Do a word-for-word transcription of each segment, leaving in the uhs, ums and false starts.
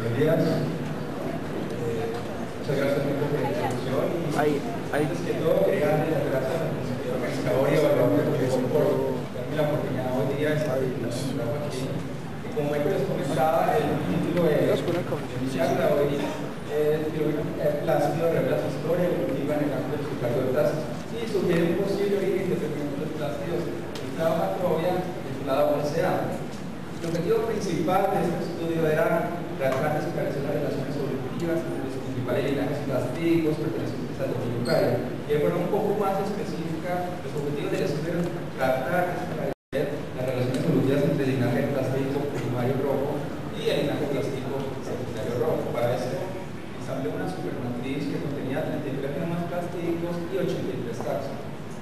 buenos días. Eh, muchas gracias por la introducción. Ahí, ahí. Antes que todo, quería darle las gracias al organizador y evaluador por darme la oportunidad hoy día de estar aquí. Y como Michael les comentaba, el título de mi charla hoy es Biología plástico, revela su historia evolutiva en el campo de los eucariotas y sugiere un posible origen de los plásticos en la macrobia y la O S A. El objetivo principal de este estudio era tratar de esclarecer las relaciones evolutivas entre los principales linajes plásticos pertenecientes al dominio eucario. Y de forma un poco más específica, los objetivos del estudio eran tratar de esclarecer las relaciones evolutivas entre el linaje plástico primario rojo y el linaje plástico secundario rojo. Para eso, ensamblé una supermatriz que contenía treinta y tres genomas plásticos y ochenta y tres taxones.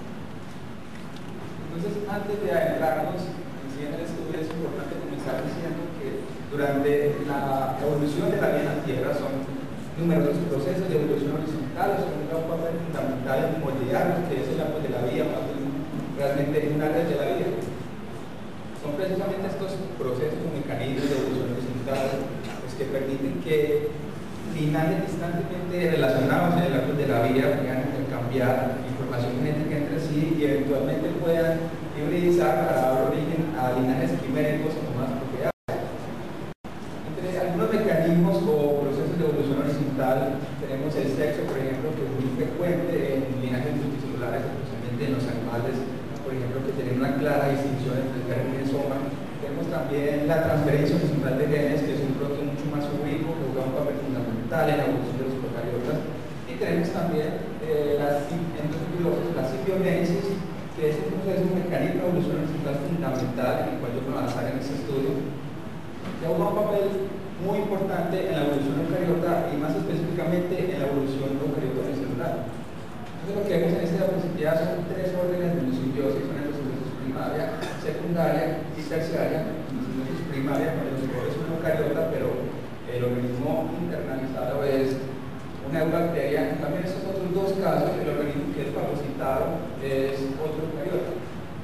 Entonces, antes de adentrarnos en el estudio, es importante comenzar diciendo que durante la evolución de la vida en la Tierra son numerosos procesos de evolución horizontal, son un papel fundamental en moldear lo que es el árbol de la vida, realmente un área de la vida. Son precisamente estos procesos o mecanismos de evolución horizontal los que permiten que linajes distantemente relacionados en el árbol de la vida puedan intercambiar información genética entre sí y eventualmente puedan hibridizar para dar origen a linajes priméricos con más propiedades. Entre algunos mecanismos o procesos de evolución horizontal tenemos el sexo, por ejemplo, que es muy frecuente en linajes multicelulares, especialmente en los animales, por ejemplo, que tienen una clara distinción entre el germen y el soma. Tenemos también la transferencia horizontal de genes, que es un proceso mucho más ubicuo, que juega un papel fundamental en la evolución de los procariotas. Y tenemos también eh, la endofilosis, la simbiogenesis, que es un proceso, un mecanismo de evolución horizontal fundamental en el cual yo me voy a basar en este estudio, que juega un papel muy importante en la evolución eucariota y más específicamente en la evolución eucariota unicelular. Entonces, lo que vemos en esta diapositiva son tres órdenes de endosimbiosis, son endosimbiosis primaria, secundaria y terciaria. Endosimbiosis primaria, cuando los es una eucariota, pero el organismo internalizado es una eubacteria. En cambio, en estos otros dos casos, el organismo que es fagocitado es otro eucariota.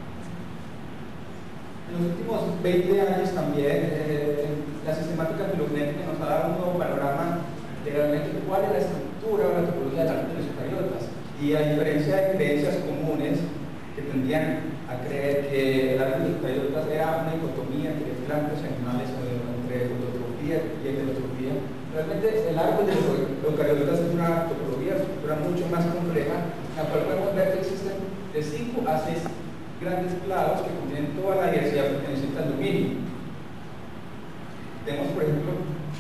En los últimos veinte años también, eh, la sistemática filogenética nos ha dado un nuevo panorama de realmente cuál es la estructura o la topología del árbol de los eucariotas. Y a diferencia de creencias comunes que tendían a creer que el árbol de los eucariotas era una dicotomía entre plantas y animales o entre autotrofía y heterotropía, realmente el árbol de los eucariotas es una topología, una estructura mucho más compleja, en la cual podemos ver que existen de cinco a seis grandes clados que contienen toda la diversidad perteneciente al dominio. Tenemos, por ejemplo,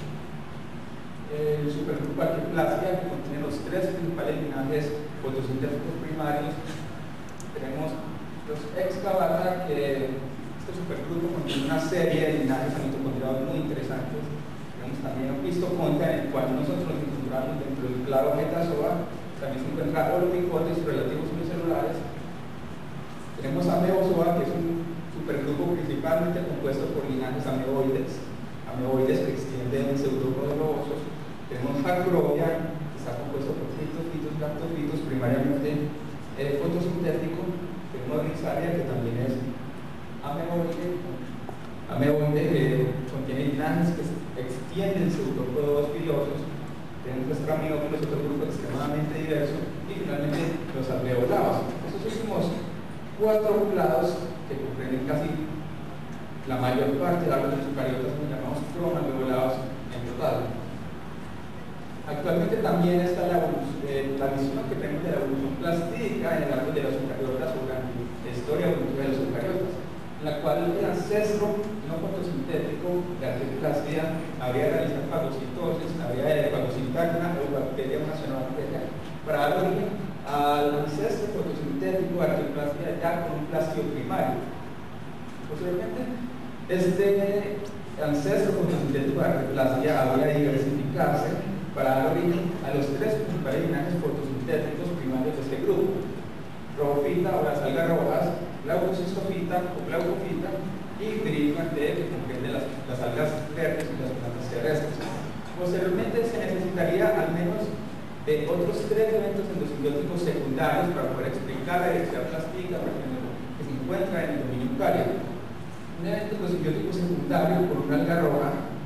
el supergrupo Arquiplastia, que contiene los tres principales linajes fotosintéticos primarios. Tenemos los Excavata, que este supergrupo contiene una serie de linajes mitocondriales muy interesantes. Tenemos también Opistoconta, en el cual nosotros nos encontramos dentro del clado Metazoa. También se encuentra Olopicotes relativos unicelulares. Tenemos Amebozoa, que es un supergrupo principalmente compuesto por linajes ameboides, ameboides que extienden pseudópodos globosos. Tenemos Macrobia, que está compuesto por fitofitos, lactofitos, primariamente eh, fotosintético. Tenemos Rhizaria, que también es ameboide, ameboide que contiene linajes que extienden pseudópodos pilosos. Tenemos Straminophilus, otro grupo extremadamente diverso. Y finalmente los alveolados. Estos últimos cuatro clados que comprenden casi la mayor parte de los eucariotas, que llamamos cromalveolados en total. Actualmente también está la, eh, la visión que tenemos de la evolución plástica en el árbol de los eucariotas o la historia evolutiva de los eucariotas, en la cual el ancestro no fotosintético de Arquiplastia habría realizado fagocitosis, habría de fagocitar una eubacteria, una cianobacteria, para dar origen al ancestro fotosintético de Arquiplastia ya con un plastio primario. Posteriormente, este ancestro fotosintético de Arquiplastia habría de diversificarse para dar origen a los tres principales linajes fotosintéticos primarios de este grupo: Rhophyta o las algas rojas, Glaucocystophyta o Glaucophyta y Grignate, que comprende las, las algas verdes y las plantas terrestres. Posteriormente se necesitaría al menos de otros tres eventos endosimbióticos secundarios para poder explicar la diversidad plástica que se encuentra en el dominio eucario. Un evento endosimbiótico secundario por una alga roja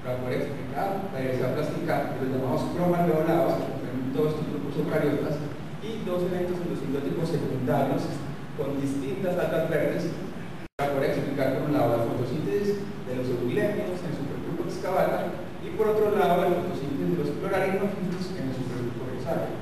para poder explicar la diversidad plástica de los llamados cromalveolados, que comprenden todos estos grupos eucariotas, y dos eventos endocitóticos secundarios con distintas altas verdes, para poder explicar por un lado la fotosíntesis de los euglémidos en el supergrupo Excavata y por otro lado la fotosíntesis de los clorarinófitos en el supergrupo Rosario.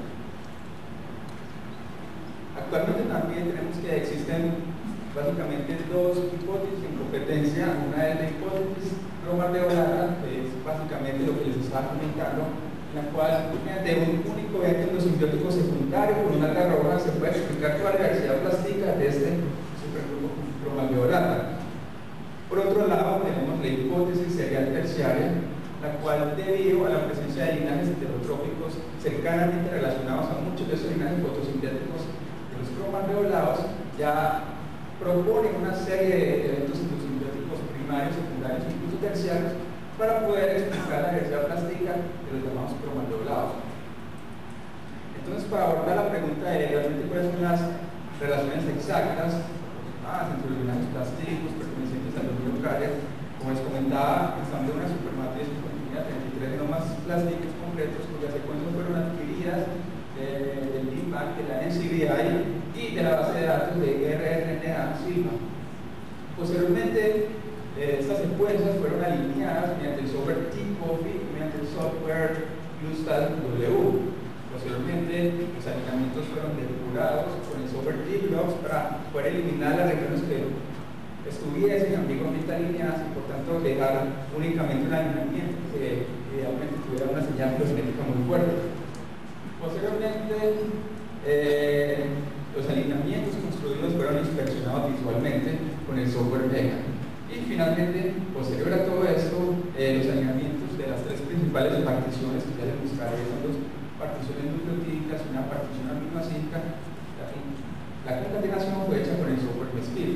Actualmente también tenemos que existen básicamente dos hipótesis en competencia. Una es la hipótesis cromalveolada, que es básicamente lo que les estaba comentando, en la cual mediante un único evento endosimbiótico secundario con una alga roja se puede explicar toda la diversidad plástica de este supergrupo cromalveolata. Por otro lado, tenemos la hipótesis serial terciaria, la cual, debido a la presencia de linajes heterotróficos cercanamente relacionados a muchos de esos linajes fotosintéticos de los cromalveolados, ya proponen una serie de eventos endosimbióticos primarios, secundarios e incluso terciarios para poder explicar la diversidad plástica de los llamados cromalveolados. Entonces, para abordar la pregunta de realmente cuáles son las relaciones exactas ah, entre los linajes plásticos pertenecientes a los miocardios, como les comentaba, estamos en una supermatriz que contiene treinta y tres genomas plásticos concretos cuyas secuencias fueron adquiridas de, del Big Bang, de la N C B I y de la base de datos de R N A Silva. Posteriormente, eh, estas secuencias fueron alineadas mediante el software T-Coffee y mediante el software Bluestat W. Posteriormente, los alineamientos fueron depurados con el software T-Blocks para poder eliminar las regiones que estuviesen ambiguamente alineadas y por tanto dejar únicamente un alineamiento que idealmente tuviera una señal genética muy fuerte. Posteriormente, eh, los alineamientos construidos fueron inspeccionados visualmente con el software Vega. Y finalmente, posterior a todo esto, eh, los alineamientos de las tres principales particiones que ya les buscaré son dos particiones nucleotídicas y una partición aminoácidica. La, la concatenación fue hecha con el software Mesquite.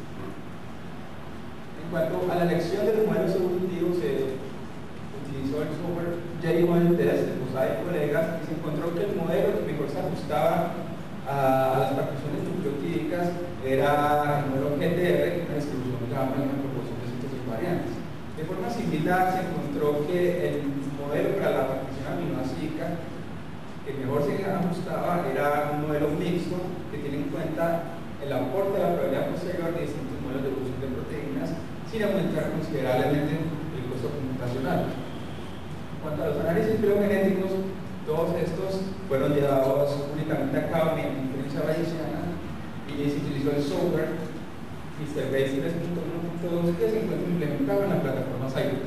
En cuanto a la elección de los modelos evolutivos, se utilizó el software J-Model Test de Posada y colegas y se encontró que el modelo que mejor se ajustaba a las particiones nucleotídicas era el modelo G T R, una distribución de gamma en una proporción de síntesis variantes. De forma similar, se encontró que el modelo para la partición aminoácidica que mejor se ajustaba era un modelo mixto que tiene en cuenta el aporte de la probabilidad posterior de distintos modelos de evolución de proteínas sin aumentar considerablemente el costo computacional. En cuanto a los análisis filogenéticos, todos estos fueron llevados únicamente a cabo mediante inferencia bayesiana y se utilizó el software Mister Base tres punto uno punto dos que se encuentra implementado en la plataforma Cypress.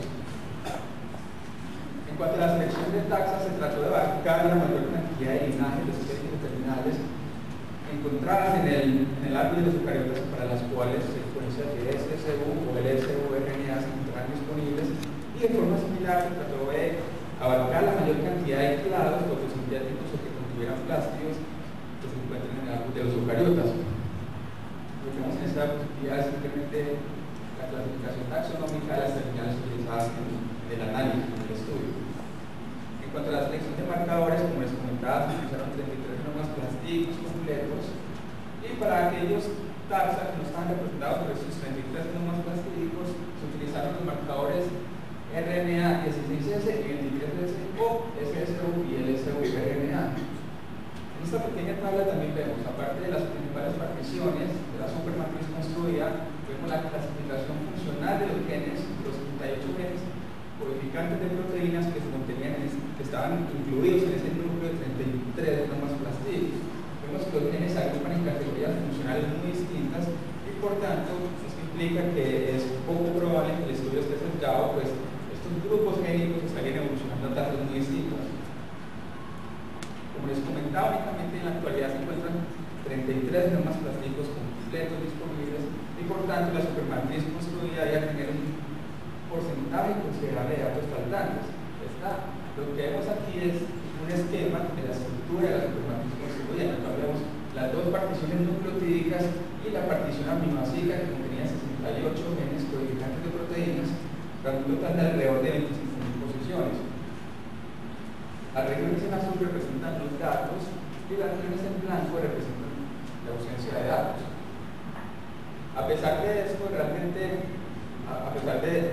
En cuanto a la selección de taxas, se trató de abarcar la mayor cantidad de linajes de especies terminales encontradas en el, en el árbol de los eucariotas para las cuales secuencias de S S U o L S U R N A se encontraban disponibles y de forma similar se trató de abarcar la mayor cantidad de clados fotosintéticos o que contuvieran plásticos que se encuentran en el árbol de los eucariotas. Lo que vemos en esta diapositiva es simplemente la clasificación taxonómica de las terminales utilizadas en el análisis, en el estudio. En cuanto a la selección de marcadores, como les comentaba, se utilizaron treinta y tres genomas plásticos completos y para aquellos taxa que no estaban representados por estos treinta y tres genomas plásticos se utilizaron los marcadores R N A dieciséis S, veintitrés S o S S U y L S U R N A. En esta pequeña tabla también vemos, aparte de las principales particiones de la supermatriz construida, vemos la clasificación funcional de los genes, los treinta y ocho genes codificantes de proteínas que se contenían, que estaban incluidos en ese núcleo de treinta y tres genomas plásticos. Vemos que los genes se agrupan en categorías funcionales muy distintas y por tanto esto implica que es poco probable que el estudio esté sesgado, pues estos grupos génicos estarían evolucionando a tasas muy distintas. Como les comentaba, únicamente en la actualidad se encuentran treinta y tres genomas plásticos completos disponibles y por tanto la supermatriz construida ya tener un porcentaje considerable de datos faltantes. Está. Lo que vemos aquí es un esquema de la estructura de la supermatriz construida, en el cual vemos las dos particiones nucleotídicas y la partición aminoácida que contenía sesenta y ocho genes codificantes de proteínas, dando un total de alrededor de veinticinco mil posiciones. Las regiones en azul representan los datos y las regiones en blanco representan la ausencia de datos. A pesar de esto, realmente, a pesar de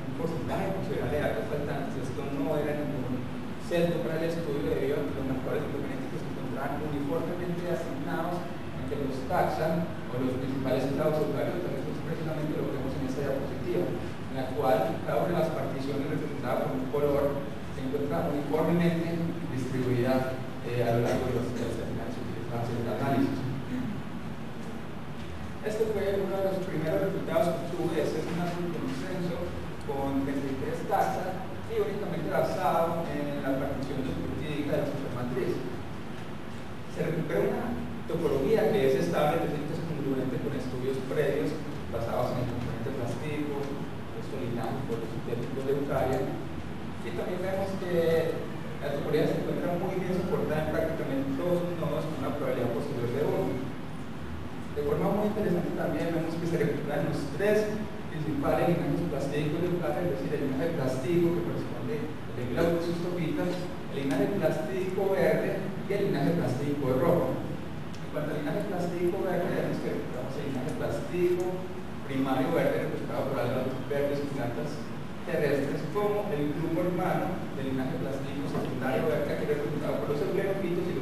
un porcentaje considerable de datos faltantes. Esto no era ningún sesgo para el estudio debido a que los marcadores genéticos se encontraban uniformemente asignados en que los taxan o los principales estados eucariotas. Esto es precisamente lo que vemos en esta diapositiva, en la cual cada una de las particiones representada por un color se encuentra uniformemente distribuida eh, a lo largo de los terminales utilizados en el análisis. Este fue uno de los primeros resultados que tuve. Este es un amplio consenso con treinta y tres taxas y únicamente basado en la partición subjurídica de la supermatriz. Se recupera una topología que es estable, es decir, que es congruente con estudios previos basados en el componente plastico, esto linaje por los sintéticos de Eucaria. Y también vemos que la topología se encuentra muy bien soportada en prácticamente todos los nodos con una probabilidad posterior de uno. De forma muy interesante también vemos que se recuperan los tres principales linajes plásticos de Eucaria, es decir, el linaje plástico que corresponde al glaucosistopita, el linaje plástico verde y el linaje plástico rojo. En cuanto al linaje plástico verde, vemos que recuperamos el linaje plástico primario verde representado por algas verdes y plantas terrestres, como el grupo hermano del linaje plástico secundario verde, que es representado por los eugenofitos y